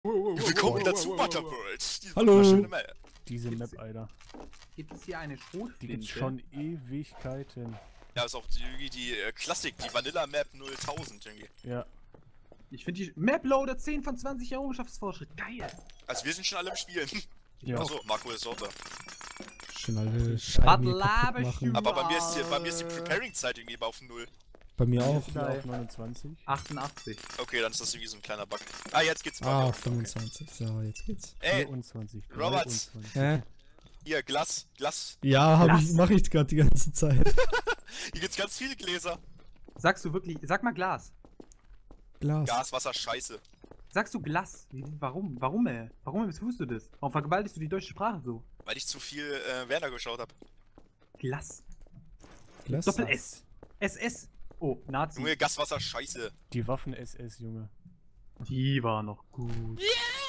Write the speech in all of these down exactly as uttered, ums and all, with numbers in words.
Willkommen wieder zu Butterworld. Die Hallo. wunderschöne Map. Diese Map, Alter. Gibt es hier eine Schrotflinte? Die gibt's schon Ewigkeiten. Ja, ist auch die, die äh, Klassik, die Vanilla Map nulltausend irgendwie. Ja. Ich finde die Map Loader zehn von zwanzig Errungenschaftsfortschritt. Geil. Also wir sind schon alle im Spielen. Ja. Achso, Marco ist auch da. Schon alle Was Scheiben laberst machen. du? Aber bei mir ist die, bei mir ist die Preparing-Zeit irgendwie auf null. Bei mir Bei mir auch. ist Wieder bei auf neunundzwanzig. achtundachtzig. Okay, dann ist das irgendwie so ein kleiner Bug. Ah, jetzt geht's bei Ah, mir. fünfundzwanzig. So, jetzt geht's. Ey, vierundzwanzig. Robert. dreiundzwanzig. Hä? hier, Glas, Glas. Ja, hab Lass. ich, mach ich gerade die ganze Zeit. Hier gibt's ganz viele Gläser. Sagst du wirklich, sag mal Glas. Glas. Gas, Wasser, Scheiße. Sagst du Glas? Wie- Warum? Warum, ey? Warum tust du das? Warum vergewaltigst du die deutsche Sprache so? Weil ich zu viel äh, Werner geschaut habe. Glas. Glas. Doppel S. S S. Oh, Nazi. Junge, Gas, Wasser, Scheiße. Die Waffen-S S, Junge. Die war noch gut.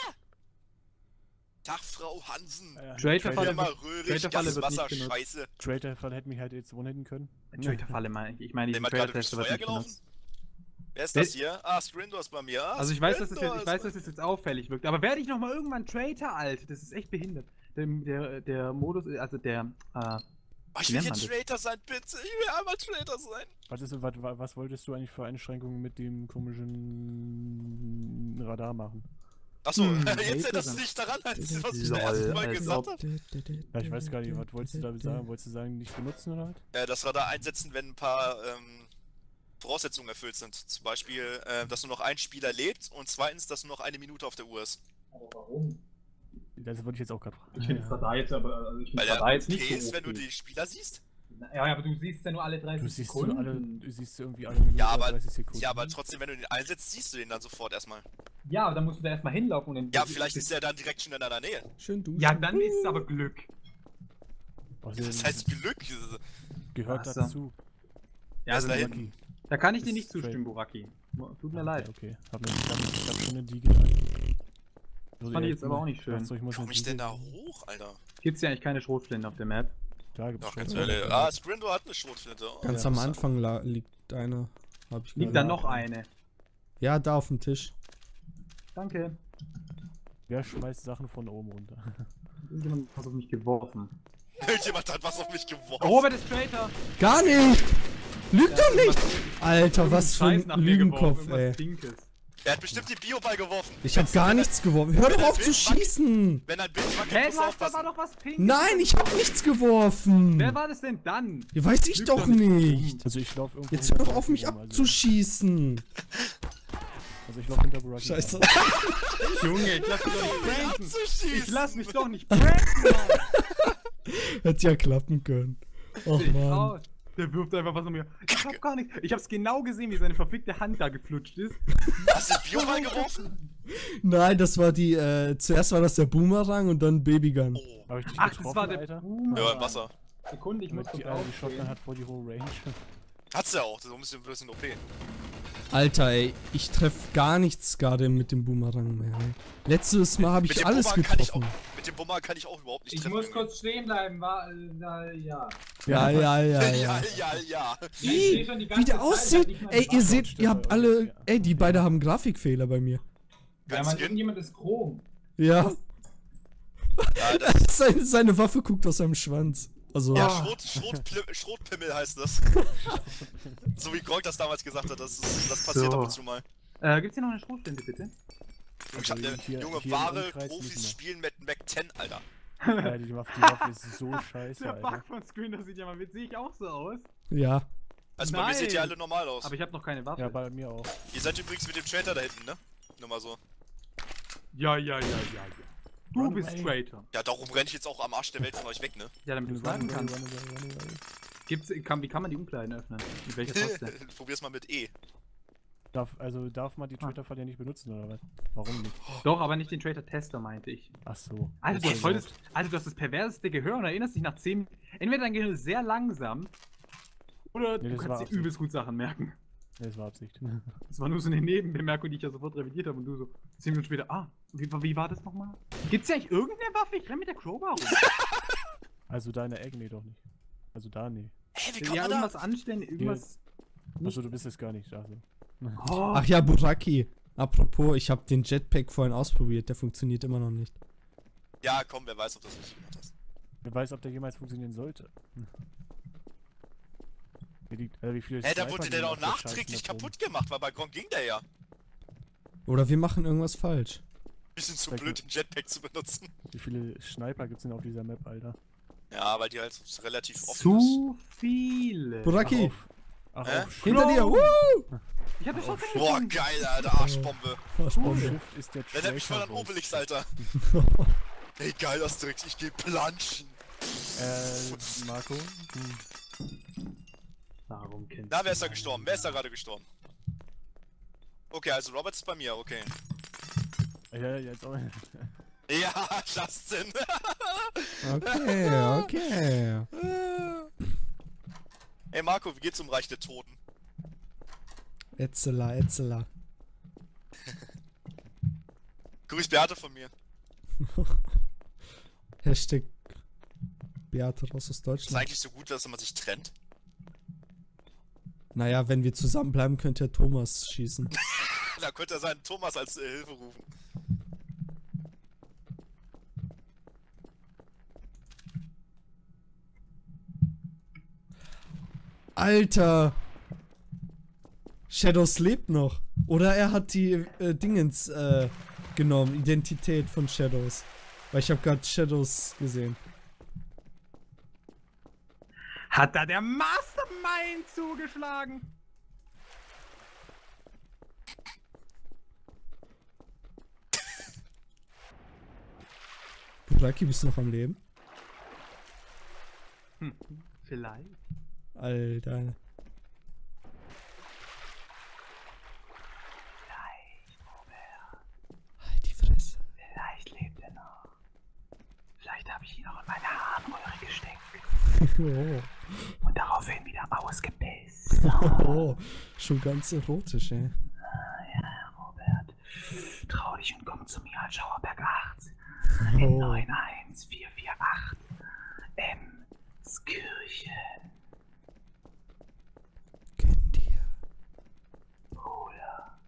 Tag, Frau Hansen. Äh, Traitor-Falle Immer wird- röhrig, Traitor-Falle Gas, wird Wasser, nicht benutzt. Scheiße. Traitor-Fall hätte mich halt jetzt one-hitten können. Traitor-Falle meine ich. Ich meine, diesen Jemand gerade durchs Traitor-Tester wird Feuer nicht gelaufen? benutzt. Wer ist Wer- das hier? Ah, Skrindor ist bei mir. Ah, Also ich weiß, dass das jetzt, Skrindor ich ist weiß, bei- dass das jetzt auffällig wirkt, aber werde ich noch mal irgendwann Traitor, Alter? Das ist echt behindert. Der, der, der Modus, also der, äh, Oh, ich Wie will nennt hier man das? Traitor sein, bitte. Ich will einmal Traitor sein. Was, ist, was, was wolltest du eigentlich für Einschränkungen mit dem komischen Radar machen? Achso, Hm, jetzt Traitor erinnert das sein. nicht daran, als was ich das Lol, erste Mal als gesagt ob. habe. Ja, ich weiß gar nicht, was wolltest du damit sagen? Wolltest du sagen, nicht benutzen oder was? Äh, das Radar einsetzen, wenn ein paar ähm, Voraussetzungen erfüllt sind. Zum Beispiel, äh, dass nur noch ein Spieler lebt und zweitens, dass nur noch eine Minute auf der Uhr ist. Aber warum? Das wollte ich jetzt auch gerade fragen. Ich finde es da jetzt aber, also ich Weil finde der da jetzt nicht okay so ist, wenn du okay. die Spieler siehst. Ja, ja, aber du siehst ja nur alle dreißig Du siehst, so Sekunden. alle, du siehst irgendwie alle Minuten Ja, aber, dreißig Sekunden. ja, aber trotzdem, wenn du den einsetzt, siehst du den dann sofort erstmal. Ja, aber dann musst du da erstmal hinlaufen und dann. Ja, vielleicht ist er dann direkt schon in deiner Nähe. Schön du. ja, dann ist es aber Glück. Außerdem Das heißt Glück. gehört Ach so. dazu. Ja, also da da, hinten. da kann ich dir Ist nicht straight. zustimmen, Buraki. Tut mir Okay, leid. Okay, hab mir ich hab, ich hab schon eine Diege rein. Das fand ich jetzt aber auch nicht schön. So, ich muss Komm eine ich denn Diege- da hoch, Alter? Gibt's ja eigentlich keine Schrotflinte auf der Map. Da gibt's Doch, schon. ganz ehrlich. Ah, Skrindor hat eine Schrotflinte. Oh, Ganz Ja, am das- Anfang la- liegt einer. Hab ich Liegt gerade- da noch eine? Ja, da auf dem Tisch. Danke. Wer schmeißt Sachen von oben runter? Irgendjemand hat auf mich geworfen. Irgendjemand hat was auf mich geworfen. Robert ist Traitor! Gar nicht! Lüg doch nicht! Alter, Irgendein was für Scheiß ein nach mir geworfen, Lügenkopf, ey. irgendwas Pinkes. Er hat bestimmt den Bioball geworfen. Ich hab gar nichts geworfen. Hör doch auf zu schießen! Wenn ein Bild wackelt, Hä, musst du du hast, da war aufpassen. doch was Pinkes! Nein, ich hab nichts geworfen! Wer war das denn dann? Ja, weiß ich Lüg doch doch nicht. nicht! Also ich lauf irgendwo. Jetzt hör hinter doch auf mich Buraki rum, abzuschießen! Also, also ich lauf hinter Buraki. Scheiße. rum. Junge, ich lass mich doch nicht pranken! Abzuschießen. Ich lass mich doch nicht pranken, Mann! Hätte ja klappen können. Och Ich man. raus. Der wirft einfach was um mir. Ich hab gar nichts. Ich hab's genau gesehen, wie seine verfickte Hand da geflutscht ist. Hast du den Bioball geworfen? Nein, das war die, äh, zuerst war das der Boomerang und dann Babygun. Oh. Hab ich dich Ach, das getroffen, war der Alter? Boomer. Ja, im Wasser. Sekunde, ich muss Mit die, kurz äh, die Shotgun aufstehen. hat voll die hohe Range. Hat's ja auch, das ist ein bisschen, ein bisschen O P. Alter, ey, ich treff gar nichts gerade mit dem Boomerang mehr. Ey. Letztes Mal habe Mit ich dem alles Bumerang kann ich auch, getroffen. mit dem Bumerang kann ich auch überhaupt nicht Ich treffen. muss irgendwie. kurz stehen bleiben, war, äh, na, ja. Ja, ja, ja, Ja, ja. ja, ja. Ich Ih, seh schon die ganze wie der Zeit, aussieht. dass ich mal Ey, die ihr Waffe- seht, ihr habt alle. Ey, die beide haben Grafikfehler bei mir. Ja, Ganz man, Skin? irgendjemand ist chrom. Ja. Ja, das, Seine, seine Waffe guckt aus seinem Schwanz. Also. ja Schrot, Schrotpl- Schrotpimmel heißt das. So wie Grog das damals gesagt hat, das, ist, das passiert So. ab und zu mal. Äh, gibt's hier noch eine Schrotflinte, bitte? Ich hab, Also ne, hier- Junge, hier im wahre Umkreis Profis nicht mehr. spielen mit Mac zehn, Alter. Ja, die Waffe, die Waffe ist so scheiße, Der Alter. Bug von Screen, das sieht ja mal witzig auch so aus. Ja. Also bei mir Nein. seht ihr alle normal aus. Aber ich hab noch keine Waffe. Ja, bei mir auch. Ihr seid übrigens mit dem Traitor da hinten, ne? Nur mal so. ja, ja, ja, ja, ja. Du Run bist away. Traitor. Ja, darum renne ich jetzt auch am Arsch der Welt von euch weg, ne? Ja, damit du Run, sagen run, kannst. run, run, run, run. Gibt's, kann, wie kann man die Umkleiden öffnen? Mit welcher Taste? Probier's mal mit E. Darf, also darf man die Twitter-Falle ja nicht benutzen, oder was? Warum nicht? Doch, aber nicht den Traitor-Tester, meinte ich. Ach so. Alter, du Okay, hast, voll das, Alter, du hast das perverseste Gehör und erinnerst dich nach zehn. Entweder dein Gehirn ist sehr langsam, oder Nee, du das war kannst dir Absicht. übelst gut Sachen merken. Nee, das war Absicht. Das war nur so eine Nebenbemerkung, die ich ja sofort revidiert habe und du so zehn Minuten später, ah, wie, wie war das nochmal? Gibt's ja eigentlich irgendeine Waffe? Ich renn mit der Crowbar rum. Also da in der Ecke, nee, doch nicht. Also da, nee. Hä, wie kommt Ja, man da? irgendwas anstellen, irgendwas. Achso, du bist es gar nicht, also. Oh, Ach ja, Buraki. Apropos, ich habe den Jetpack vorhin ausprobiert, der funktioniert immer noch nicht. Ja, komm, wer weiß, ob das nicht gemacht hast. Wer weiß, ob der jemals funktionieren sollte. Hm. Wie, liegt, äh, wie viele Hä, da Sniper wurde gehen der doch auf der nachträglich Scheiß-Map rum? kaputt gemacht, weil bei Gronk ging der ja. Oder wir machen irgendwas falsch. Bisschen zu Vielleicht blöd, den Jetpack zu benutzen. Wie viele Sniper gibt's denn auf dieser Map, Alter? Ja, weil die halt relativ offen ist. Zu viele. Buraki, Ach, Hä? auf, hinter dir! Schlong. Woo! Ich hab das schon Boah, geil, Alter, Arschbombe. auf Bombe. Shift ist der Wenn er mich voll an Tracer-Host. Obelix, Alter. Ey, geil, Asterix, ich geh planschen. Äh, Marco? Hm. Warum kennst Na, wer du ist da meinen gestorben? Wer ist da gerade gestorben? Okay, also Robert ist bei mir, okay. Ja, jetzt auch. Ja, Justin. Okay, okay. Ey, Marco, wie geht's um Reich der Toten? Etzela, Etzela. Grüß Beate von mir. Hashtag Beate raus aus Ist Deutschland. eigentlich so gut, dass man sich trennt? Naja, wenn wir zusammenbleiben, könnte ja Thomas schießen. Da könnte er seinen Thomas als äh, Hilfe rufen. Alter! Shadows lebt noch. Oder er hat die äh, Dingens äh, genommen, Identität von Shadows. Weil ich habe gerade Shadows gesehen. Hat da der Mastermind zugeschlagen? Buraki, bist du noch am Leben? Hm, vielleicht. Alter. Halt die Fresse. Vielleicht lebt er noch. Vielleicht habe ich ihn noch in meine Harnröhre gesteckt Oh. und daraufhin wieder ausgebissen. Oh, schon ganz erotisch, ey. Ja, Robert. Trau dich und komm zu mir als Schauerberg acht. Oh. neun eins vier vier acht. Emskirche. Gönn dir. Bruder.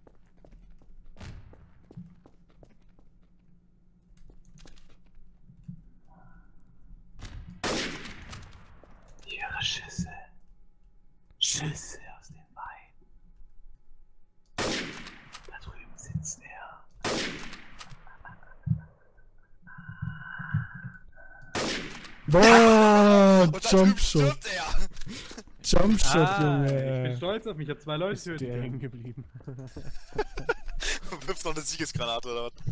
Ich höre Schüsse. Schüsse aus dem Wein. Da drüben sitzt er. Boah, Und da drüben Jumpshot. stirbt er. Jumpshot, Ah, ich bin Junge. stolz auf mich. Ich habe zwei Leute Ist der töten hängen können. geblieben. Und wirft noch eine Siegesgranate oder was?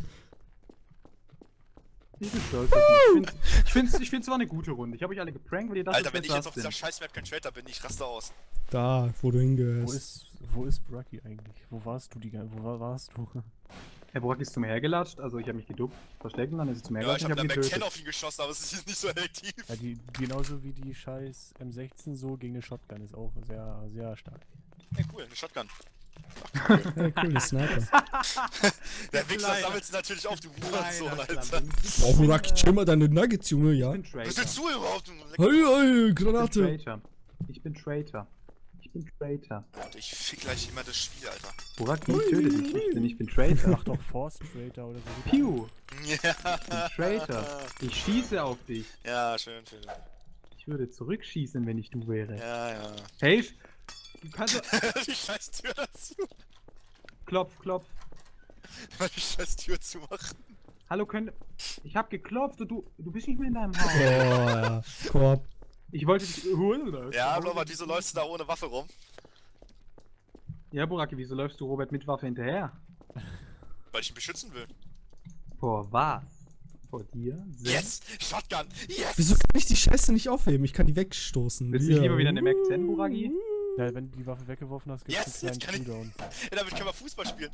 Ich bin stolz auf mich. Ich finde es ich find's war eine gute Runde. Ich habe euch alle geprankt, weil ihr das Alter, wenn ich jetzt auf dieser Scheiß-Map kein Traitor bin, ich raste aus. Da, wo du Wo hingehörst. ist, wo ist Brucky eigentlich? Wo warst du die ganze Wo war, warst du? Herr Brock ist zu mir hergelatscht, also ich habe mich geduckt, versteckt und dann ist er zu mir Ja, ich hergelatscht hab und da ich habe ihn McKen getötet. auf ihn geschossen, aber es ist nicht so effektiv. Ja, die, genauso wie die scheiß M sechzehn so gegen eine Shotgun ist auch sehr, sehr stark. Ja, cool, eine Shotgun. Ja, cool, die Sniper. Der Wichser Kleiner- sammelt sie natürlich auf, du Hurensohn, Kleiner Alter. Schlamming. Boah, Buraki, chill mal deine Nuggets, Junge, ja? Ich bin Was Traitor. willst du überhaupt? du Leck- Hey, hey, Ich bin Granate. Traitor. Ich bin Traitor. Ich bin Traitor. Und ich fick gleich jemand das Spiel, Alter. Burak, ich töte dich nicht, denn ich bin Traitor. Mach doch Force Trader oder so. Piu, Ja. ich bin Traitor. Ich schieße auf dich. Ja, schön, schön. Ich würde zurückschießen, wenn ich du wäre. Ja, ja. Hey, du kannst... Die scheiß Tür dazu. Klopf, klopf. Mal die scheiß Tür zumachen. Hallo, könnt... Ich hab geklopft und du... Du bist nicht mehr in deinem Haus. Oh, ja. Korb. Ich wollte dich holen. oder? Ja, Robert, wieso läufst du da ohne Waffe rum? Ja, Buraki, wieso läufst du Robert mit Waffe hinterher? Weil ich ihn beschützen will. Vor was? Vor dir? Yes! Shotgun! Yes! Wieso kann ich die Scheiße nicht aufheben? Ich kann die wegstoßen. Willst du nicht lieber wieder eine Mac zehn, Buraki? Ja, wenn du die Waffe weggeworfen hast, gibt's Yes, einen jetzt kleinen kann ich- Cooldown. Ey, damit können wir Fußball spielen.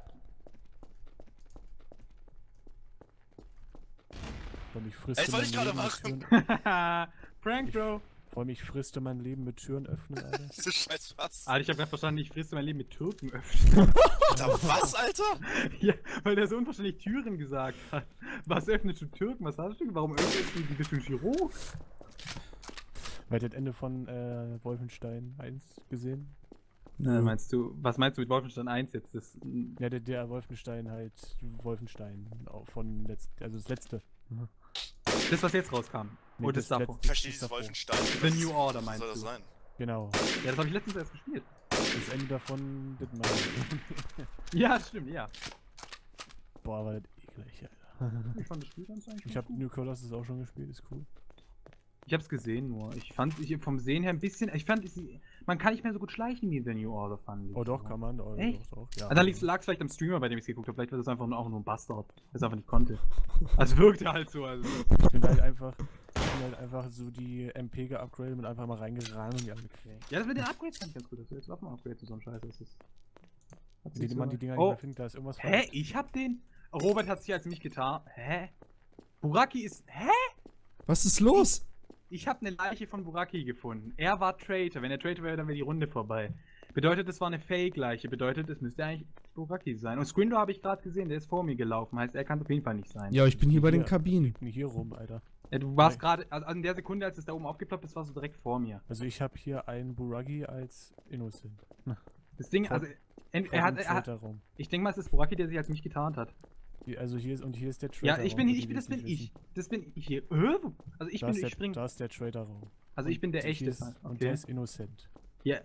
Vor allem ich friste Ey, das wollte ich mein gerade Leben mit machen. Türen, Prank, Bro. vor allem ich friste mein Leben mit Türen öffnen, Alter. Diese scheiß was. Alter, ich hab grad verstanden, ich friste mein Leben mit Türken öffnen. Alter, was, Alter? Ja, weil der so unverständlich Türen gesagt hat. Was öffnest du Türken? Was hast du? Warum öffnest du die? Bist du ein Chirurg? Wer hat das Ende von äh, Wolfenstein eins gesehen? Äh, meinst du, was meinst du mit Wolfenstein eins jetzt? Das, Ja, der, der Wolfenstein halt, Wolfenstein, auch von letzt, also das letzte. das, was jetzt rauskam. Nee, Und das, das davor. Ich verstehe ist dieses davor. Wolfenstein. The Was New ist- Order was meinst soll das du? sein? Genau. Ja, das habe ich letztens erst gespielt. Das Ende davon, das meine ich. Ja, das stimmt, ja. Boah, aber das eklig, Alter. Ich fand das Spiel ganz eigentlich Ich ganz habe gut. New Colossus auch schon gespielt, ist cool. Ich hab's gesehen nur. Ich fand ich vom Sehen her ein bisschen. Ich fand, es- man kann nicht mehr so gut schleichen wie in The New Order, fand ich. Oh doch, kann man. Oh, Echt? Doch, doch, ja. Also dann lag es vielleicht am Streamer, bei dem ich geguckt habe. Vielleicht war das einfach nur, auch nur ein Bastard, der es einfach nicht konnte. Also wirkte halt so. Also. Ich bin halt einfach, ich bin halt einfach so die M P geupgradet und einfach mal reingerannt und die alle geknackt. Ja, das mit den Upgrades fand ich ganz gut, dass du jetzt Waffen-Upgrades und so ein Scheiß ist. Das hat sich Indem man so- die Dinger nicht Oh, mehr findet, da ist irgendwas hä? falsch. Ich hab den. Robert hat sich als mich getan. Hä? Buraki ist. Hä? Was ist los? Ich habe eine Leiche von Buraki gefunden. Er war Traitor. Wenn er Traitor wäre, dann wäre die Runde vorbei. Bedeutet, es war eine Fake-Leiche. Bedeutet, es müsste eigentlich Buraki sein. Und Squindor habe ich gerade gesehen, der ist vor mir gelaufen. Heißt, er kann auf jeden Fall nicht sein. Ja, ich bin hier bei den Hier. Kabinen. Ich bin hier rum, Alter. Ja, du warst Nein. gerade, also in der Sekunde, als es da oben aufgeploppt ist, warst du direkt vor mir. Also ich habe hier einen Buragi als Innocent. Das Ding, Vor- also, ent, Vor er hat, dem er hat, Traitor-Raum. ich denke mal, es ist Buraki, der sich als mich getarnt hat. Hier- Also hier ist, und hier ist der Ja, Traitor-Raum. ich bin, für ich die, bin, die das es bin nicht ich. wissen. Das bin ich hier. Äh? Also ich Da bin, ist ich der, spring. Da ist der Traitor-Raum. Also ich bin der Und echte. hier ist, Okay. Und der ist Innocent. Ja.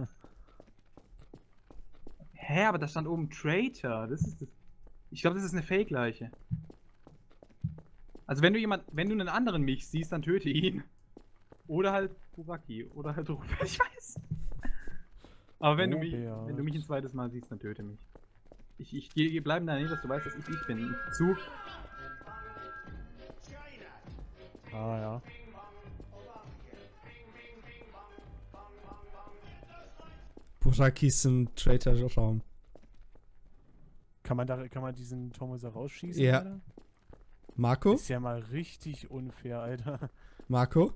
Hä, aber da stand oben Traitor. Das ist das. Ich glaube, das ist eine Fake-Leiche. Also wenn du jemand, wenn du einen anderen mich siehst, dann töte ihn. Oder halt Buraki. Oder halt Robert. Ich weiß. Aber wenn du mich, Robert. wenn du mich ein zweites Mal siehst, dann töte mich. Ich, ich gehe bleiben da nicht, dass du weißt, dass ich ich bin. Zug. Ah ja. Buraki ist im Traitor-Raum. Kann man da, kann man diesen Tomosa rausschießen, Ja. Alter? Marco? Ist ja mal richtig unfair, Alter. Marco?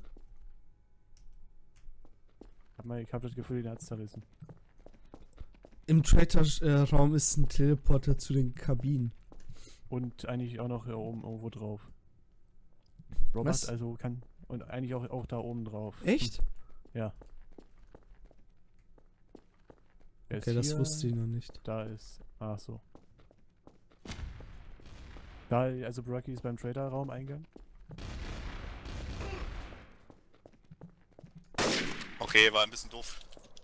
Hab mal, ich hab das Gefühl, den hat's zerrissen. Im Traitor-Raum ist ein Teleporter zu den Kabinen. Und eigentlich auch noch hier oben irgendwo drauf. Robert, Was? also kann. Und eigentlich auch, auch da oben drauf. Echt? Ja. Wer ist Okay, das hier? wusste ich noch nicht. Da ist. Ach so. Da, also Brocky ist beim Trader-Raum-Eingang. Okay, war ein bisschen doof.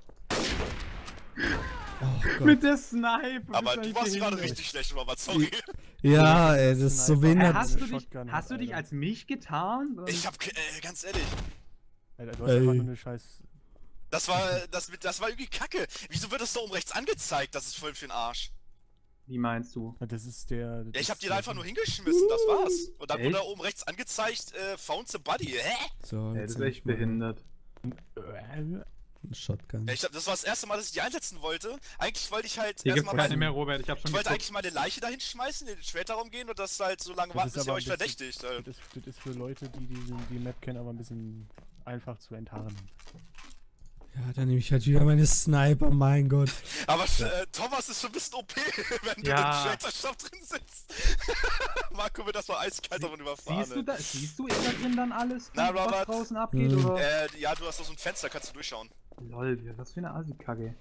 Oh Gott. Mit der Sniper. Aber bist du eigentlich warst gerade behindert. richtig schlecht, Robert, sorry. Ja, ey, das ist so Sniper. Äh, behindert. hast du dich, Shotgun hast du hat, dich Alter. als mich getarnt? Ich hab, ke- äh, ganz ehrlich, Alter, du hast Ey. einfach nur eine scheiß. das war, das, mit- das war irgendwie kacke. Wieso wird das da oben rechts angezeigt? Das ist voll für den Arsch. Wie meinst du? Das ist der. Das Ja, ich hab ist die der- da einfach nur hingeschmissen, das war's. Und dann Echt? wurde da oben rechts angezeigt, äh, found the body. Hä? So, Ey, jetzt das ist hab echt ich mal behindert. Äh, einen Shotgun. Ja, ich, hab- das war das erste Mal, dass ich die einsetzen wollte. Eigentlich wollte ich halt Hier gibt's erstmal keine meine, mehr, Robert. Ich hab schon ich wollte geguckt. eigentlich meine Leiche dahin schmeißen, in den Späterraum gehen und das halt so lange Das warten, ist bis ihr aber euch ein bisschen- verdächtigt. Äh. Das ist, das ist für Leute, die diesen, die Map kennen, aber ein bisschen einfach zu enttarnen. Ja, dann nehme ich halt wieder meine Sniper, mein Gott. Aber äh, Thomas ist schon ein bisschen O P, wenn du Ja. im Traitor-Shop drin sitzt. Marco wird das mal eiskalt davon überfahren. Siehst du da, siehst du, ist da drin dann alles, Na, was Robert? draußen abgeht, Hm. oder? Äh, ja, du hast doch so ein Fenster, kannst du durchschauen. Lol, was für eine Assi-Kacke.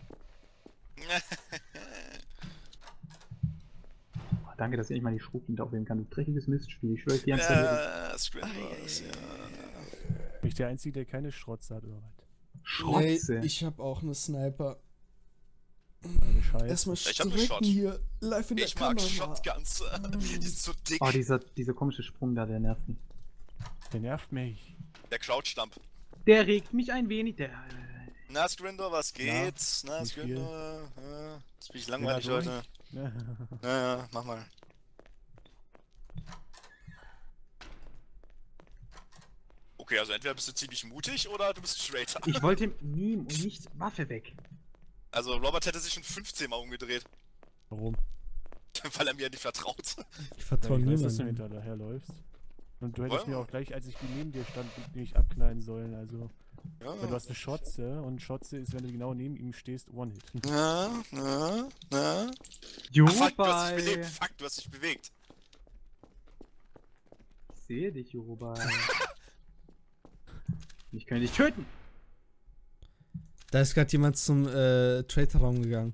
Oh, danke, dass ich endlich mal die Schrotflinte aufheben kann. Du dreckiges Mistspiel. Ich schwöre, ich die ganze Zeit. Äh, Screenwars, ja. Bin ich der Einzige, der keine Schrotze hat, oder was? Schrotze. ich habe auch eine Sniper. Eine Scheiße. Erstmal Ich hab ne strecken Shot. hier, live in der Ich mag Kamera. Shotguns. Die sind so dick. Oh, dieser, dieser komische Sprung da, der nervt mich. Der nervt mich. Der Crouch-Stump. Der regt mich ein wenig. Der. Na, Scrindor, was geht? Na, wie Scrindor. Ja, jetzt bin ich langweilig Ja, durch. heute. Ja. Ja, ja, mach mal. Okay, also entweder bist du ziemlich mutig oder du bist ein Traitor. Ich wollte Meme und nicht Waffe weg. Also Robert hätte sich schon fünfzehn Mal umgedreht, Warum? weil er mir nicht vertraut. Ich Ja, vertraue ich weiß, dass du niemandem. hinterher läufst. Und du hättest Wollen mir wir? auch gleich, als ich neben dir stand, nicht abknallen sollen. Also, Ja, weil du hast eine Schotze und Schotze ist, wenn du genau neben ihm stehst, One-Hit. ja, ja, ja. Jo, Ach, fuck, du hast dich bei. bewegt. Fuck, du hast dich bewegt. Ich sehe dich, Yoruba. Ich kann dich töten. Da ist gerade jemand zum äh, Traitor-Raum gegangen.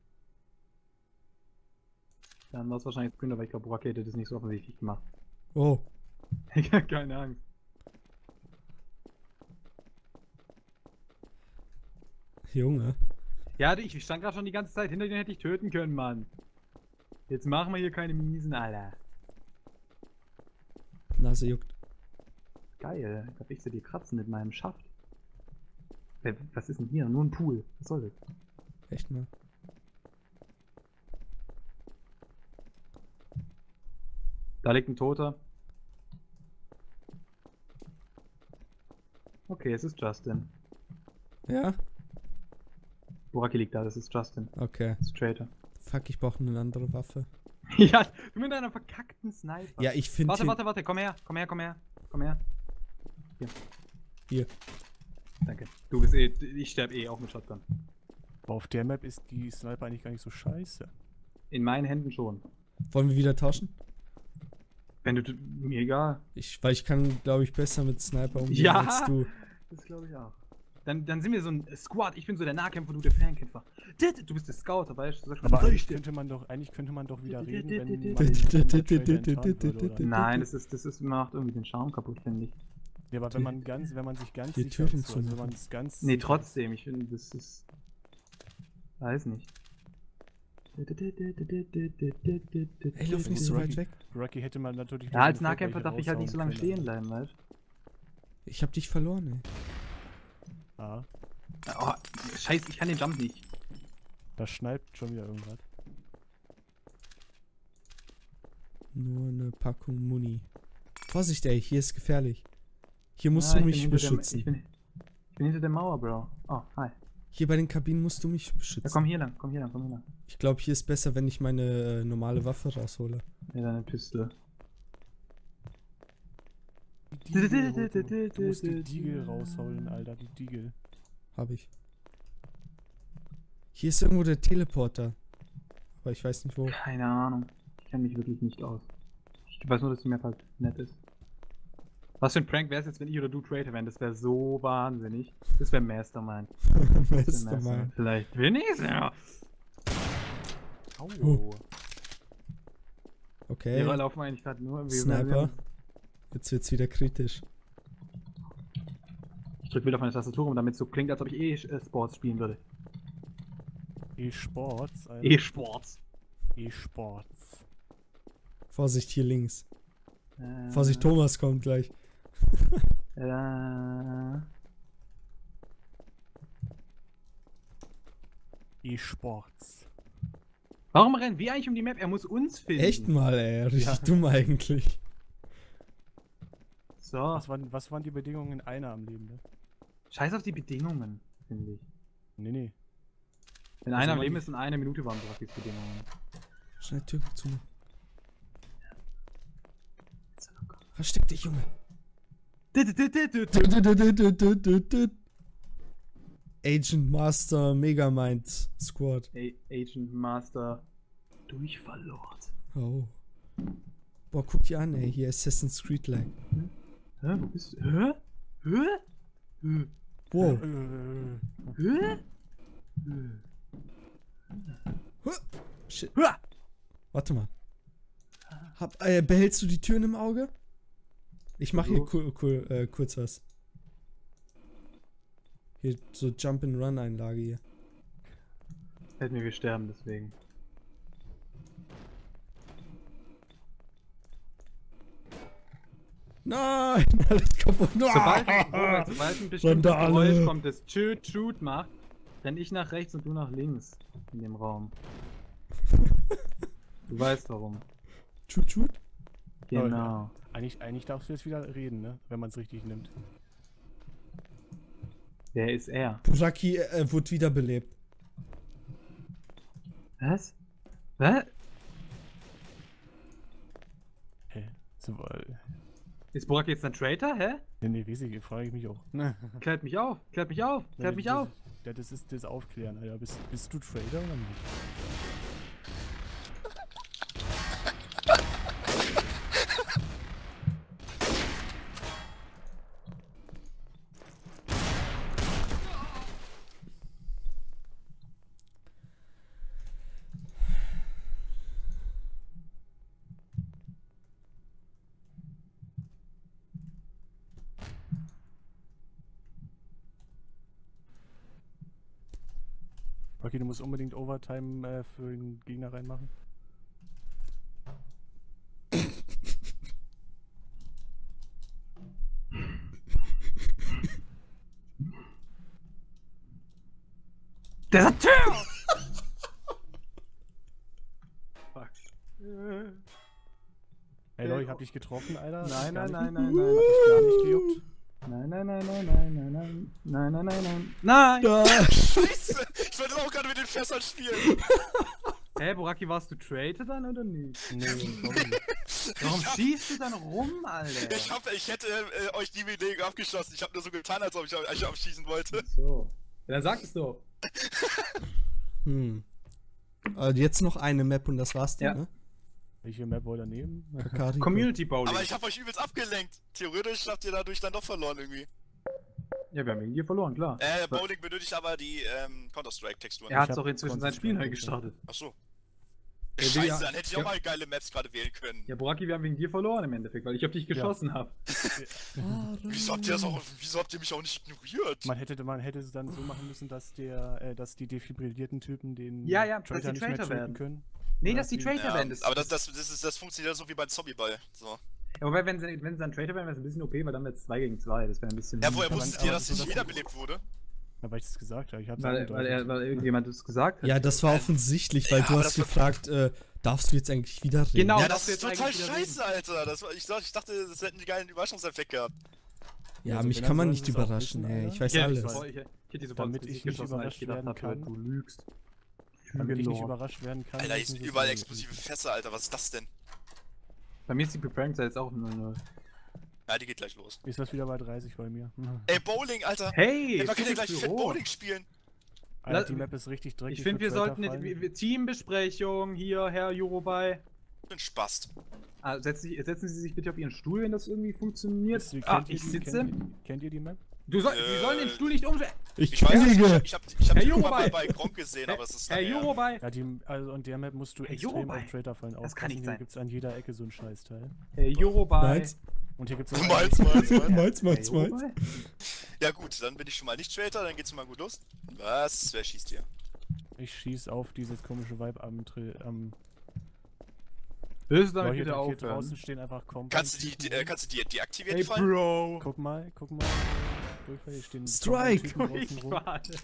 Dann war es wahrscheinlich Squint, aber ich glaube, Buraki hätte das nicht so offensichtlich gemacht. Oh. Ich hab keine Angst. Junge. Ja, ich stand gerade schon die ganze Zeit hinter dir, hätte ich töten können, Mann. Jetzt machen wir hier keine Miesen, Alter. Nase juckt. Geil, darf ich sie dir kratzen mit meinem Schaft? Ey, was ist denn hier? Nur ein Pool. Was soll das? Echt mal. Da liegt ein Toter. Okay, es ist Justin. Ja? Buraki liegt da, das ist Justin. Okay. Das ist Traitor. Fuck, ich brauche eine andere Waffe. Ja, du mit deiner verkackten Sniper. Ja, ich finde. Warte, warte, warte, komm her, komm her, komm her, komm her. Hier. Hier. Danke. Du bist eh, ich sterb eh auch mit Shotgun. Aber auf der Map ist die Sniper eigentlich gar nicht so scheiße. In meinen Händen schon. Wollen wir wieder tauschen? Wenn du, mir egal. Ich, weil ich kann, glaube ich, besser mit Sniper umgehen Ja. als du. Das glaube ich auch. Dann, dann sind wir so ein Squad. Ich bin so der Nahkämpfer, du der Fernkämpfer. Du bist der Scouter, weißt du? Sagst, Aber was soll eigentlich ich denn? könnte man doch, eigentlich könnte man doch wieder reden, wenn man Nein, den Trader enttarnt würde, oder? Nein, das ist, das ist, macht irgendwie den Charme kaputt, finde ich. Ja, aber wenn man ganz, wenn man sich ganz Die sicher Türen ist, also wenn zu man es ganz Nee, sicher trotzdem, ich finde, das ist. Weiß nicht. Ey, lauf nicht so weit weg. ist. Rocky hätte man natürlich. Ja, als diesen Nahkämpfer Feld darf ich halt nicht so lange raushauen stehen können. bleiben, weißt Ich hab dich verloren, ey. Ah, du? Oh, scheiße, ich kann den Jump nicht. da schneipt schon wieder irgendwas. Nur eine Packung Muni. Vorsicht, ey, hier ist gefährlich. Hier musst Ah, du ich bin mich hinter der- beschützen. Ich bin, ich bin hinter der Mauer, Bro. Oh, hi. Hier bei den Kabinen musst du mich Ja, beschützen. komm hier lang, komm hier lang, komm hier lang. Ich glaube, hier ist besser, wenn ich meine äh, normale Waffe raushole. Ja, deine Pistole. Die Diegel, Roto. Du musst die Diegel rausholen, Alter, die Diegel. Hab ich. Hier ist irgendwo der Teleporter. Aber ich weiß nicht wo. Keine Ahnung. Ich kenne mich wirklich nicht aus. Ich weiß nur, dass die Map halt nett ist. Was für ein Prank wäre es jetzt, wenn ich oder du Traitor wären? Das wäre so wahnsinnig. Das wäre Mastermind. Das wär Mastermind. Vielleicht bin ich's ja. Au. Oh. Okay. Wir laufen eigentlich gerade nur. wir- Sniper. Jetzt wird's wieder kritisch. Ich drück wieder auf meine Tastatur rum, damit es so klingt, als ob ich eh äh, Sports spielen würde. E-Sports, Alter. E-Sports. E-Sports. Vorsicht, hier links. Äh, Vorsicht, Thomas kommt gleich. Äh, E-Sports. warum rennen wir eigentlich um die Map? Er muss uns finden. Echt mal, ey. Richtig Ja. dumm eigentlich. So. Was waren, was waren die Bedingungen in einer am Leben, ne? Scheiß auf die Bedingungen, finde ich. Nee, nee. Wenn Also einer am man Leben die- ist und eine Minute waren Brackis Bedingungen. Schnell Tür zu machen. Versteck dich, Junge. Agent Master Megamind Squad. A- Agent Master Durchfalllord. Oh. Boah, guck dir an, ey. Hier Assassin's Creed Lag. Hä, wo bist du? Hä? Hä? Hä? Wow. Äh, Hä? Shit. Hä? Warte mal. Hab, äh, behältst du die Türen im Auge? Ich mach hier So. cool, cool, äh, kurz was. Hier so Jump-and-Run-Einlage hier. Hätten wir sterben deswegen. Nein, alles kaputt. Sobald, Robert, sobald ein bestimmtes Randale. Geräusch kommt, das Shoot Shoot macht, renn ich nach rechts und du nach links in dem Raum. Du weißt warum. Shoot, shoot. Genau. eigentlich, eigentlich darfst du jetzt wieder reden, ne? Wenn man es richtig nimmt. Wer ist er? Buraki äh, wurde wiederbelebt. Was? Was? Hä? So, äh, Ist Borak jetzt ein Traitor, hä? nee, nee, weiß ich, frage ich mich auch. Klärt mich auf, klärt mich auf, klärt mich das, auf. Ja, das ist das Aufklären, Alter. Bist, bist du Trader oder nicht? Okay, du musst unbedingt Overtime äh, für den Gegner reinmachen. Deserteur! Fuck. Ey Leute, ich hab dich getroffen, Alter. Nein, Gar nein, nicht- nein, nein, nein. Hat dich gar nicht gejuckt. Nein, nein, nein, nein, nein, nein, nein, nein, nein, nein, nein. Nein! Ja. Scheiße! Ich wollte auch gerade mit den Fässern spielen. Hä, Boraki, warst du Traitor dann oder nicht? Nee, warum nicht? Warum Ich hab- schießt du dann rum, Alter? Ich, hab, ich hätte äh, euch nie mit Legen abgeschossen. Ich habe nur so getan, als ob ich euch abschießen wollte. So. Ja, dann sag es doch. Hm. Also jetzt noch eine Map und das war's dann, Ja. ne? Welche Map wollt ihr nehmen? Kakariko. Community Bowling. Aber ich habe euch übelst abgelenkt. Theoretisch habt ihr dadurch dann doch verloren irgendwie. Ja, wir haben wegen dir verloren, klar. Äh, Bowling benötigt aber die ähm, Counter-Strike-Texturen. Er hat hab doch inzwischen sein Spiel neu gestartet. Achso. Ja, Scheiße, ja. dann hätte ich auch mal geile Maps gerade wählen können. Ja, Boraki, wir haben wegen dir verloren im Endeffekt, weil ich auf dich geschossen habe. Wieso habt ihr das auch, wieso habt ihr mich auch nicht ignoriert? Man hätte, man hätte es dann so machen müssen, dass der, äh, dass die defibrillierten Typen den Ja, ja, dass Traitor die nicht mehr Traitor töten werden. können. Nee, Ja, dass die die- Traitor Ja, werden. Das, aber das, das, das, ist, das funktioniert so wie beim Zombieball. So. Ja, wobei, wenn sie, wenn sie dann Traitor werden, wäre es ein bisschen O P, weil dann wäre es zwei gegen zwei. Das wäre ein bisschen. Ja, woher aber- wusstet aber ihr, dass so, ich dass- wiederbelebt wurde? Ja, weil ich das gesagt habe. Ich hab's Weil, angedeutet. weil, er, weil irgendjemand das gesagt hat. Ja, das war offensichtlich, weil Ja, du aber hast das war- gefragt, äh, darfst du jetzt eigentlich wieder reden? Genau. Ja, das das wir ist jetzt total eigentlich wieder scheiße, Alter. Das, war- ich, dachte- ich dachte, das hätte einen geilen Überraschungseffekt gehabt. Ja, Also mich wenn kann er man soll, nicht es auch überraschen, wissen, ey. Alter. Ich weiß Ich hätte alles. sofort- ich hätte- ich hätte sofort Damit ins ich Gesicht nicht geschossen, weil ich überrascht gedacht werden habe, kann. du lügst. Damit ich nicht Lügenlord. überrascht werden kann. Alter, hier müssen sind sie es überall so explosive lösen. Fässer, Alter. Was ist das denn? Bei mir ist die Beprankt jetzt auch null null. Ja, die geht gleich los. Ist das wieder bei dreißig bei mir? Ey, Bowling, Alter. Hey! Ey, man kann ja gleich Phoenix fett Büro. Bowling spielen. Alter, La- die Map ist richtig dreckig. Ich finde, für wir sollten Traitor eine fallen. wir- Teambesprechung hier, Herr Jurobai. Ich bin Spast. Ah, setzen, Sie, setzen Sie sich bitte auf Ihren Stuhl, wenn das irgendwie funktioniert. Ist die- Ah, kennt ihr ich die- sitze. Kennt, ihr- kennt ihr die Map? Du soll, Äh, Sie sollen den Stuhl nicht umstellen. Ich Ich weiß nicht, ich, kündige! hab- ich hab, ich hab Herr die irgendwann Jurobai. mal bei Gronk gesehen, aber es ist Herr lange her. Jurobai. Ja, die, also und der Map musst du Herr extrem Jurobai. auf Traitor fallen. Das kann nicht Hier sein. gibt's an jeder Ecke so ein Scheißteil. Herr Jurobai. Meins, Und hier gibt's Meins, meins, meins. meins, Herr meins, meins. Jurobai? Ja gut, dann bin ich schon mal nicht Traitor, dann geht's schon mal gut los. Was? Wer schießt hier? Ich schieß auf dieses komische Vibe am, Tri- am Willst du Boah, damit hier, bitte hier draußen aufhören? stehen einfach Combine. Kannst du die, die, äh, kannst du die deaktivieren, Hey, die Fallen? Bro. Guck mal, guck mal. Durchfall, hier stehen Strike! Combine-Typen draußen rum.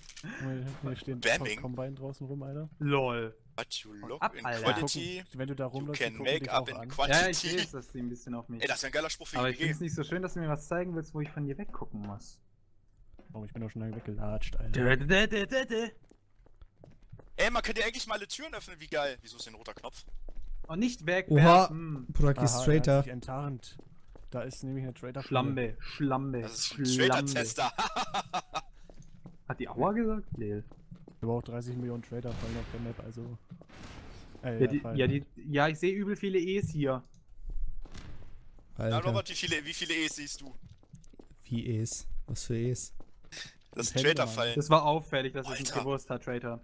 Ich Hier stehen Bamming. Combine draußen rum, Alter. Lol. What you look ab, in Alter. quality, Gucken, wenn du da you rumläufst, die can gucken dich make up auch in an. Ja, ja, ich quantity. sehe dass sie ein bisschen auf mich. Ey, das ist ja ein geiler Spruch für Aber ich finde I G es G. nicht so schön, dass du mir was zeigen willst, wo ich von dir weggucken muss. Oh, ich bin doch schon lange weggelatscht, Alter. Dö, dö, dö, dö, dö. Ey, man könnte ja eigentlich mal alle Türen öffnen, wie geil. Wieso ist denn ein roter Knopf? Und nicht weg. Oha. Hm. Buraki ist Aha, er hat Traitor. sich enttarnt. Da ist nämlich eine Traitor. Schlambe, Schlambe, Das ist ein Schlambe. Traitor-Tester. Hat die Aua gesagt? Nee. Aber auch dreißig Millionen Trader fallen auf der Map, also. Äh, Ja, die, fallen. ja, die, ja, ich sehe übel viele E's hier. Na, Alter, Robert, wie viele, wie viele E's siehst du? wie E's? Was für E's? Das sind Hände, Traitor-Fallen. Das war auffällig, dass es nicht Alter. gewusst hat, Traitor.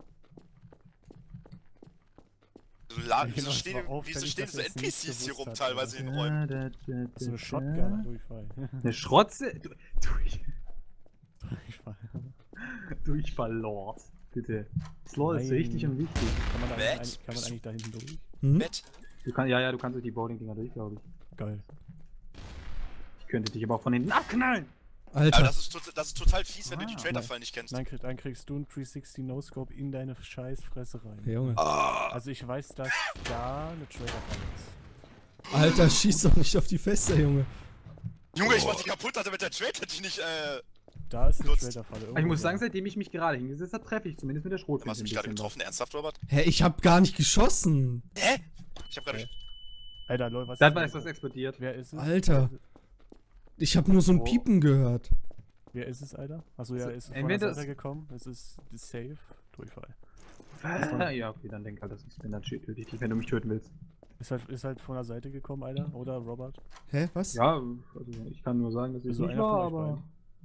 So, la- Genau, wieso das stehen, war auffällig, wieso stehen dass so er es nicht N P Cs hier gewusst rum, hat, teilweise in Da, Räumen? da, da, Das ist so da, eine Shotgun-Durchfall. Eine Schrotze? Du, durch, Durchfall. Durchfall, Lord. Bitte. Das Lord ist Nein. wichtig und wichtig. Kann man, da Bett? eigentlich, kann man eigentlich da hinten durch? Hm? Bett? Du kann, ja, ja, du kannst durch die Bowling-Dinger durch, glaube ich. Geil. Ich könnte dich aber auch von hinten abknallen. Aber Alter, das ist, tot- das ist total fies, wenn du die Ah. Traitor-Fallen nicht kennst. Dann, krieg, dann kriegst du einen dreihundertsechzig No-Scope in deine Scheißfresse rein. Junge. Ah, Also ich weiß, dass da eine Trader-Falle ist. Alter, schieß doch nicht auf die Feste, Junge. Junge, ich mach die kaputt, damit der Traitor die nicht, äh... Da ist eine Nutzt. Trader-Falle. Aber ich muss sagen, seitdem ich mich gerade hingesetzt habe, treffe ich zumindest mit der Hast Schrotflinte du mich ein gerade bisschen getroffen? Ernsthaft, Robert? Hä, ich hab gar nicht geschossen. Hä? Ich hab gerade... Okay. Alter, lol, was was. Da ist ist was explodiert. Wer ist es? Alter. Ich hab nur so ein Oh. Piepen gehört. Wer ist es, Alter? Achso, ja, Also, ist es von entweder der Seite ist- gekommen. Es ist ist safe. Durchfall. Ah, ja, okay, dann denk halt, dass ich bin dann töte ich dich, wenn du mich töten willst. Ist halt, ist halt von der Seite gekommen, Alter. Oder Robert? Hä, was? Ja, also ich kann nur sagen, dass ich Also nicht einer von war, euch aber... beiden.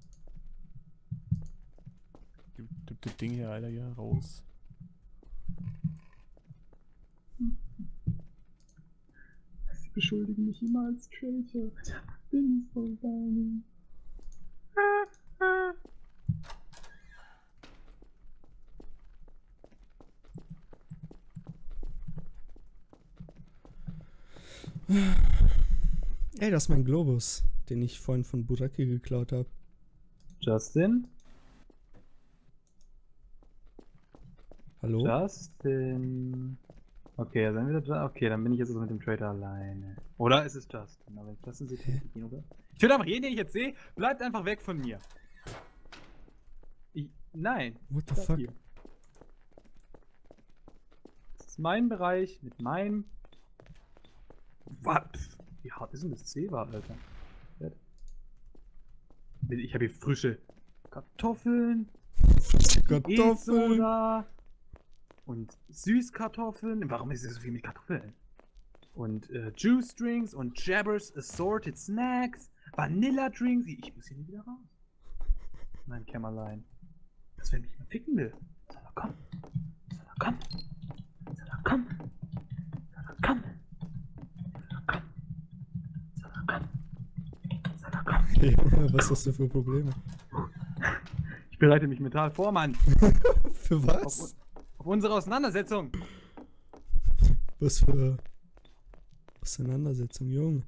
Gib, gib das Ding hier, Alter, hier raus. Sie beschuldigen mich immer als Traitor. Bin ich so geil. Ah, ah. Ey, das ist mein Globus, den ich vorhin von Buraki geklaut habe. Justin? Hallo? Justin. Okay, also entweder Ju- okay, dann bin ich jetzt also mit dem Trader alleine. Oder ist es Justin? Aber wenn ich Justin sehe, töte ich ihn, oder? Ich töte einfach jeden, den ich jetzt sehe. Bleibt einfach weg von mir. Ich, nein. What the bleib fuck? hier. Das ist mein Bereich mit meinem. Was? Wie hart ist denn das C-War, Alter? Ich habe hier frische Kartoffeln. Kartoffeln. E-Soda und Süßkartoffeln. Warum ist das so viel mit Kartoffeln? Und äh, Juice Drinks und Jabbers Assorted Snacks, Vanilla Drinks. Ich, ich muss hier nicht wieder raus. Mein Kämmerlein. Das will mich mal ficken will. Soll er kommen? Soll er kommen? Soll er kommen? Soll er kommen? Soll er kommen? Soll er kommen? Soll er kommen? Ja, was hast du für Probleme? Ich bereite mich mental vor, Mann. Für Auf, was? auf unsere Auseinandersetzung. Was für Auseinandersetzung, Junge?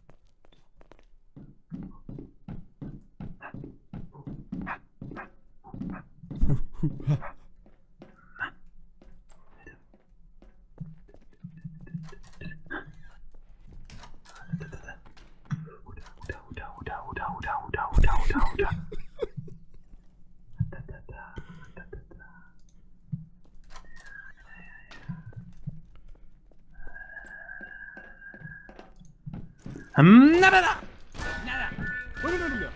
Hm, na, na, na. Na, na.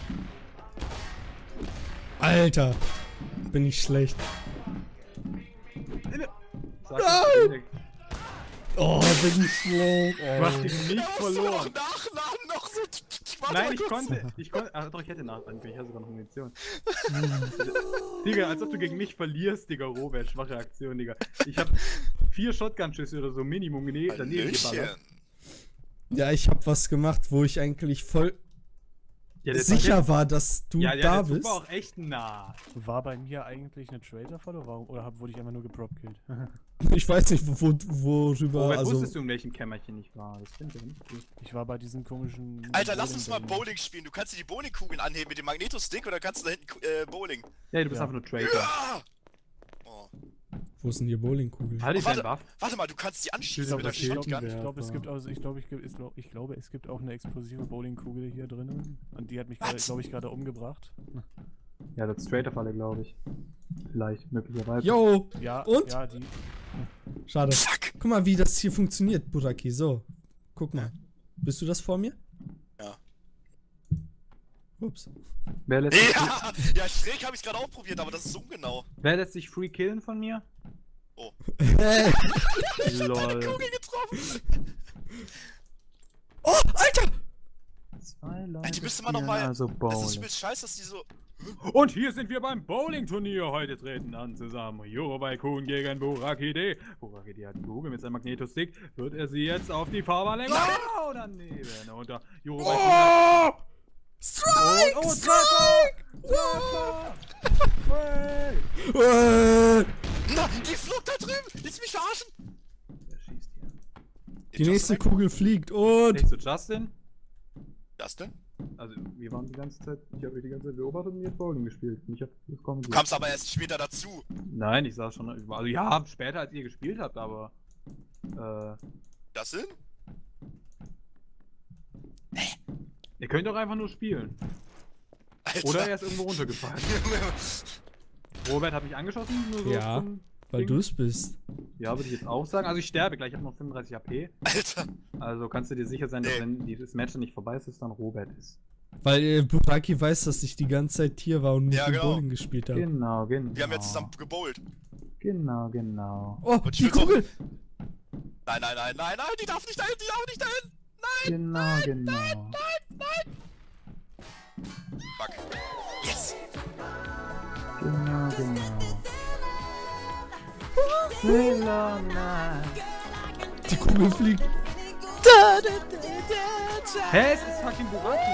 Alter, bin ich schlecht. Sag Nein! es, Oh, bin ich schlecht. Du hast Oh. gegen mich Da musst du noch verloren. nachladen, noch so. Warte Nein, mal ich kurz. konnte. Ich konnte. Ach doch, ich hätte nachladen können. Ich hatte sogar noch Munition. Digga, als ob du gegen mich verlierst, Digga, Robert. Schwache Aktion, Digga. Ich hab vier Shotgun-Schüsse oder so Minimum gene- daneben geballert. Hallöchen. Ja, ich hab was gemacht, wo ich eigentlich voll Ja, der sicher war, dass du ja, ja, da der Zug bist. war auch echt nah. War bei mir eigentlich eine Trader-Falle oder, warum- oder hab, wurde ich einfach nur gedropkillt? Ich weiß nicht, wo, wo, worüber, Robert, also... wusstest du, in welchem Kämmerchen ich war? Das stimmt ja nicht. Ich war bei diesem komischen. Alter, lass uns mal Bowling-Ball. Bowling spielen. Du kannst dir die Bowlingkugeln anheben mit dem Magneto-Stick oder kannst du da hinten äh, Bowling. Ja, du bist Ja. einfach nur Trader. Ah! Oh. Wo sind die Bowlingkugeln? Halt dich Warte. deinen Waff. Warte mal, du kannst die anschießen Ich mit der glaube, ich, Shotgun. glaub, ich glaube, es Werfer. gibt also, ich glaube, ich, ge- ich, glaub, ich glaube, es gibt auch eine explosive Bowlingkugel hier drinnen. Und die hat mich, Was? glaube ich, gerade umgebracht. Ja, das ist Trader-Falle, glaube ich. Vielleicht, möglicherweise. Yo! Ja, Und? ja, die. Schade. Fuck! Guck mal, wie das hier funktioniert, Buraki. So, guck mal. Bist du das vor mir? Ja. Ups. Wer lässt, sich, Ja, ja, schräg habe ich gerade auch probiert, aber das ist ungenau. wer lässt sich free killen von mir? Hey. Lol. Kugel getroffen. Oh, Alter! Zwei Leute Ey, die müsste man spielen noch mal- Also Das ist Bowling. übelst scheiße, dass die so. Und hier sind wir beim Bowling-Turnier. Heute treten an zusammen Yorobei Kun gegen Buraki D. Buraki D hat die Kugel mit seinem Magnetostick. Wird er sie jetzt auf die Fahrbahn lenken? Oh, daneben. Und da Yorobei Kun hat... Oh! Strike! Oh, oh, Strike! Treffer! Hey! Äh, Na, die flog da drüben! Willst du mich verarschen? Wer schießt hier? Die nächste Kugel fliegt und... Nicht so Justin? Das denn? Also, wir waren die ganze Zeit... Ich habe die ganze Zeit beobachtet und ihr habt Bowling gespielt. Und ich hab das kommen Du kamst aber erst später dazu. Nein, ich saß schon... Also, ja, später als ihr gespielt habt, aber... Äh... Das denn? Ihr könnt doch einfach nur spielen. Alter. Oder er ist irgendwo runtergefallen. Robert hat mich angeschossen, nur so Ja, zum Weil Ding. du es bist. Ja, würde ich jetzt auch sagen. Also ich sterbe gleich, ich habe noch fünfunddreißig H P. Alter. Also kannst du dir sicher sein, dass Nee. wenn dieses Match dann nicht vorbei ist, es dann Robert ist. Weil äh, Buraki weiß, dass ich die ganze Zeit hier war und mit Ja, dem genau. Bowling gespielt habe. Genau, genau. Wir haben jetzt zusammen gebowlt. Genau, genau. Oh, Und ich die will's auch- Kugel! Nein, nein, nein, nein, nein, die darf nicht dahin, die darf nicht dahin! Genau, genau. Fuck. Yes! Genau, genau. Thriller Night. Die Kugel fliegt. Hä, es ist fucking Buraki!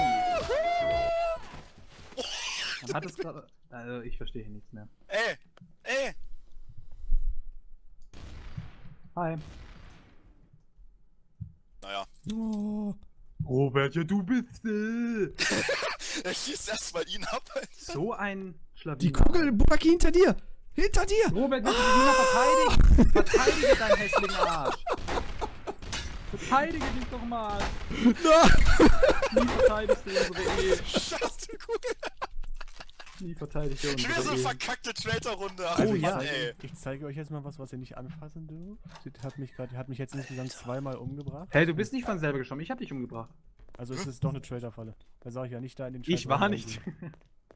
Man hat es gerade... Also ich verstehe hier nichts mehr. Ey! Ey! Hi. Naja, Oh. Robert, ja du bist äh. Er schießt erstmal ihn ab. so ein Schlawiner. Die Kugel, Buraki, hinter dir! Hinter dir! Robert, willst du dich nicht mehr verteidigen? Verteidige deinen hässlichen Arsch. Verteidige dich doch mal. No. Nie verteidigst du unsere Ehe. Scheiße, Kugel. Nie verteidigt du Schon wieder so unsere eine Ehe. verkackte Traitor-Runde. Also Oh ich, ja. zeige, ey. ich zeige euch jetzt mal was, was ihr nicht anfassen dürft. Das hat mich, grad, hat mich jetzt insgesamt zweimal umgebracht. Hey, du bist nicht von selber gestorben, ich hab dich umgebracht. Also es ist doch eine Traitor-Falle. Da sag ich ja nicht da in den Ich scheiß war Raum nicht. reingehen.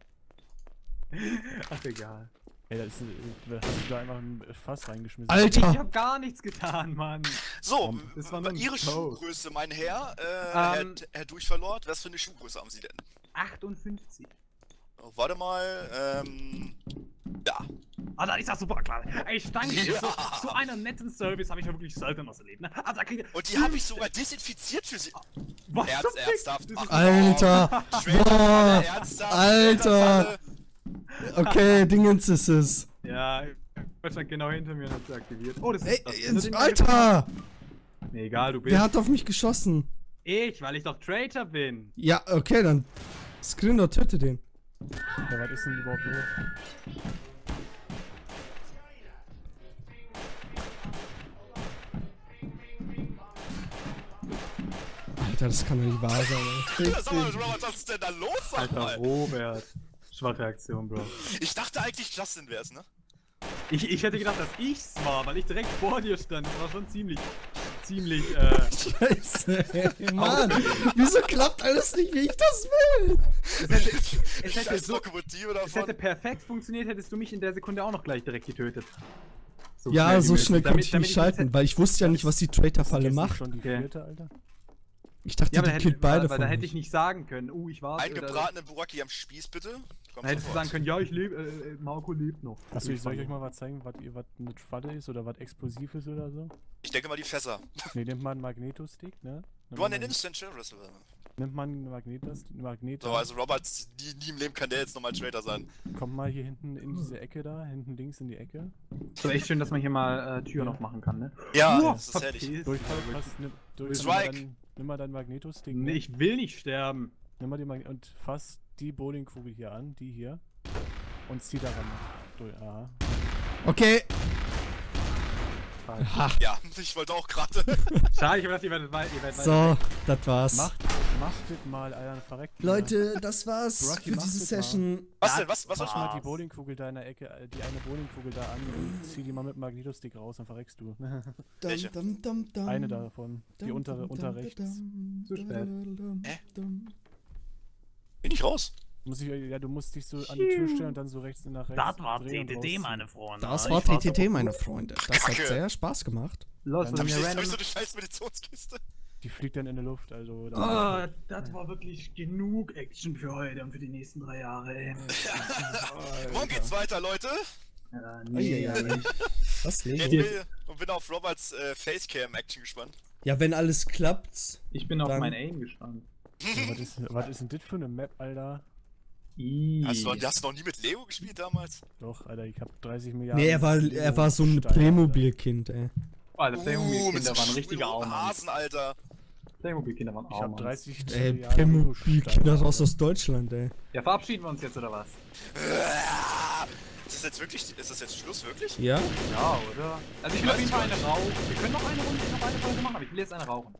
Ach egal. Ey, da ist, äh, hast du da einfach ein Fass reingeschmissen. Ich Alter! hab gar nichts getan, Mann. So, Das war nur ein Ihre Joke. Schuhgröße, mein Herr, äh, Ähm. Herr, Herr Durchverlord, was für eine Schuhgröße haben Sie denn? achtundfünfzig. Oh, warte mal, ähm, ja. Ah, da ist das super klar. Ey, ich danke dir. Ja. So, so einen netten Service habe ich ja wirklich selten was erlebt. Ne? Ah, da krieg ich... Und die habe ich sogar desinfiziert für Sie. Was Erz, zum Fick? ernsthaft. Das Ach, ist- Alter! Traitor-Falle, Boah. ernsthaft, Alter. Traitor-Falle. Okay, Dingens ist es. Ja, er stand genau hinter mir und hat sie aktiviert. Oh, das ist... Ey, das ist jetzt, den- Alter! Nee, egal, du bist... Wer hat auf mich geschossen? Ich, weil ich doch Traitor bin. Ja, okay, dann. Skrindor, töte den. Ja, was ist denn überhaupt los? Alter, das kann doch nicht wahr sein, ey. Sag mal, Robert, was ist denn da los, sag Alter, mal? Robert. Schwache Aktion, Bro. Ich dachte eigentlich, Justin wär's, ne? Ich, ich hätte gedacht, dass ich's war, weil ich direkt vor dir stand. Das war schon ziemlich... Ziemlich, äh... Scheiße, ey, Mann. Wieso klappt alles nicht, wie ich das will? Es hätte, es hätte Scheiß so... Lokomotive Es hätte davon. perfekt funktioniert, hättest du mich in der Sekunde auch noch gleich direkt getötet. So Ja, wie so möglich. schnell Damit- konnte ich damit nicht schalten, das- weil ich wusste ja nicht, was die Traitor-Falle Jetzt macht. schon die Okay. vierte, Alter. Ich dachte, Ja, aber die da killt hätte, beide weil, von weil da hätte euch. ich nicht sagen können, uh, ich war... Einen gebratenen Buraki am Spieß, bitte. Komm Da hättest du sofort. sagen können, ja, ich lebe, äh, Marco lebt noch. Achso, ich soll ich euch mal was zeigen, was ihr was eine Falle ist oder was explosiv ist oder so? Ich denke mal die Fässer. Ne, nimmt man einen Magnetostick, ne? Nimmt Nur an man den einen- Instant Chill Wrestler. Nimmt man einen Magnetos Magnet. So, also Robert, nie, nie im Leben kann der jetzt nochmal Traitor sein. Kommt mal hier hinten in diese Ecke da, hinten links in die Ecke. So echt schön, dass man hier mal äh, Tür noch machen kann, ne? Ja, Uah, das ist herrlich. verpiss. Durchfall, was, nimm, durch, nimm, Strike. mal deinen- nimm mal deinen Magnetostick. Nee, ne? ich will nicht sterben. Nimm mal den Magnet und fass die Bowlingkugel hier an, die hier. Und zieh daran. Durch, aha. Okay. Ha. Ja, ich wollte auch gerade. Schade, ich hab gedacht, ihr werdet weit, ihr werdet weit So, das war's. Macht, macht das mal, Alter, verreckt. Leute, das war's Rocky, für mach diese das mal. Session. Was denn? Was, was soll Fass ich mal machen? die Bowlingkugel da in der Ecke, äh, die eine Bowlingkugel da an und zieh die mal mit dem Magnetostick raus, dann verreckst du. Welche? Dum, dum, dum, Eine davon. Die dum, untere, dum, unter dum, rechts. dum, Zu spät. dum, Hä? dum. Bin ich raus? Muss ich, ja, du musst dich so an die Tür stellen und dann so rechts und nach rechts. Das war drehen und T T T, rausziehen. meine Freunde. Das Ich war war's T T T, aber meine gut. Freunde. Das hat Kacke. sehr Spaß gemacht. Los, Dann wenn Hab ich, mir jetzt, hab random... ich so eine scheiß Meditationskiste? Die fliegt dann in der Luft, also. da- Ah, das war wirklich genug Action für heute und für die nächsten drei Jahre, ey. Morgen geht's weiter, Leute. Ja, nee, ja, nicht. Was Jetzt Lego? bin, und bin auf Roberts äh, Facecam-Action gespannt. Ja, wenn alles klappt. Ich bin auf Dann- mein Aim gespannt. Ja, was, ist, was ist denn das für eine Map, Alter? Ih. Hast du, hast du noch nie mit Lego gespielt damals? Doch, Alter, ich hab dreißig Milliarden. Nee, er war, er war so ein Steine, Playmobil-Kind, ey. Oh, Alter, Uh, mit Playmobil-Kinder so waren richtige roten Arme. Hasen, Alter. Playmobil-Kinder waren Alter. Ich hab Arme. dreißig Ey, Milliarden Playmobil-Kinder Lego-Steine, raus Alter. aus Deutschland, ey. Ja, verabschieden wir uns jetzt, oder was? Ist das jetzt wirklich, ist das jetzt Schluss, wirklich? Ja? Ja, oder? Also ich will auf jeden Fall eine rauchen. Wir können noch eine Runde, noch eine Folge machen, aber ich will jetzt eine rauchen.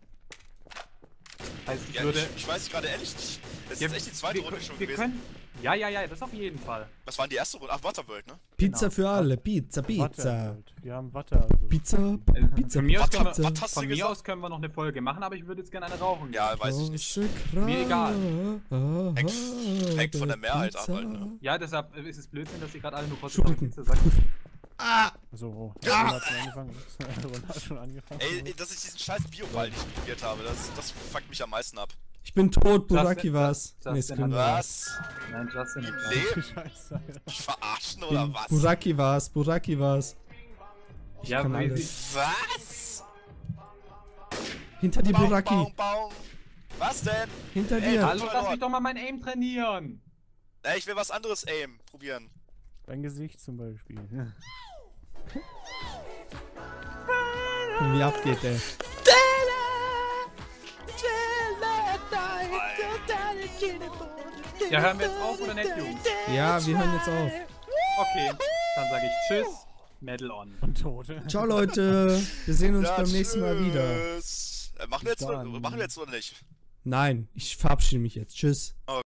Heißt, ich Ja, würde... ich, ich weiß gerade ehrlich nicht. Das ist Ja, jetzt echt die zweite wir, Runde können- schon wir gewesen. können... Ja, ja, ja, das auf jeden Fall. Was waren die erste Runde? Ach, Waterworld, ne? Pizza Genau. für alle. Pizza, Pizza. Watte, wir haben Watte. Also. Pizza, Äh, Pizza, von mir aus Pizza. können wir, was hast von du mir gesagt? aus können wir noch eine Folge machen, aber ich würde jetzt gerne eine rauchen. Ja, weiß ich nicht. Große Mir egal. Krawatte, Hängt- hängt von der Mehrheit ab Pizza. halt, ne? Ja, deshalb ist es Blödsinn, dass ihr gerade alle nur kurz Entschuldigung. Pizza sagt. Ah! So, oh, ja. Ron hat schon angefangen. Ron hat schon angefangen. Ey, dass ich diesen scheiß Bioball nicht probiert habe, das, das fuckt mich am meisten ab. Ich bin tot, Buraki Justin- war's. Justin Nee, hat- Skrindor. Was? Nein, Justin. Im hat- Leben? Scheiße, Alter. Mich verarschen oder Bin- was? Buraki war's, Buraki war's. Ich Ja, kann weil alles. Was? Hinter dir, Baum, Buraki. Baum, Baum. Was denn? Hinter Ey, dir. Hallo, lass mich doch mal mein Aim trainieren. Ey, ich will was anderes aim probieren. Dein Gesicht zum Beispiel. Wie abgeht, ey. Ja, hören wir jetzt auf oder nicht, Jungs? Ja, wir hören jetzt auf. Okay, dann sage ich Tschüss, Medal on. Und Tote. Ciao, Leute. Wir sehen uns Ja, beim nächsten Mal wieder. tschüss. Äh, machen, wir jetzt, Bis dann. machen wir jetzt oder nicht? Nein, ich verabschiede mich jetzt. Tschüss.